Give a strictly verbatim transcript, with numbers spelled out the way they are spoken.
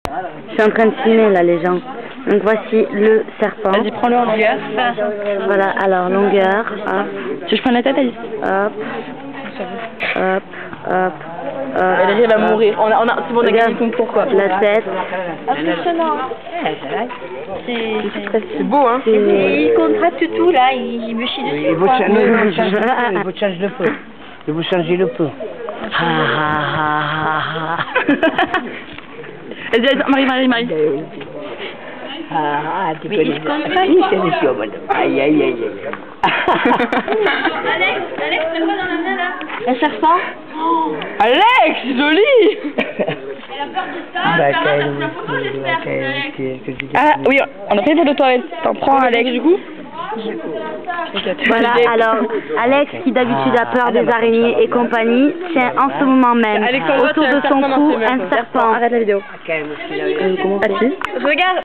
Je suis en train de filmer là les gens. Donc voici le serpent. Vas-y, prends-le en longueur. Voilà, alors longueur, hop. Tu veux que je prenne la tête, Alice? Hop. Hop, hop, hop. Elle va mourir. On a, on a, c'est bon, on a gagné le concours quoi. La tête. Impressionnant. C'est beau hein. Il contracte tout là, il me chie dessus. Il vous change le peu. Il vous change le peu. Ha ha ha ha ha. Vas-y, Marie, Marie, Marie. Ah, ah, tu connais. Oui, c'est des choses, madame. Aïe, aïe, aïe, aïe. Alex, Alex, c'est quoi dans la main là? Un serpent? Alex, joli. Elle a peur de ça. Bah, Ça va, quel ça la photo, j'espère. Ah oui, on a fait pour le toilette. T'en prends Alex du coup. Voilà, alors Alex qui d'habitude a peur des araignées et compagnie, tient en ce moment même Alexandra, autour tu as de un son serpent dans cou ses mains. un serpent. Arrête la vidéo. Comment Regarde.